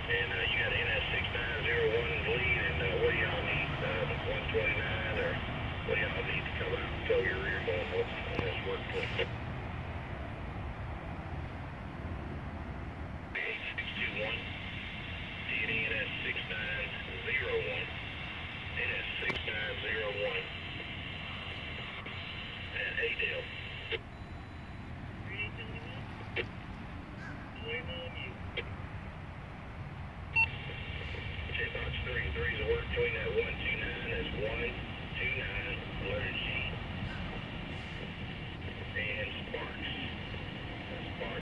And you got NS6901 in the lead, and what do y'all need? 129, or what do y'all need to come out and tow your rear going north on this work point? 8621, NS6901, NS6901, and Adele. Box 33 is a work between that 129, that's 129, letter G, and Sparks.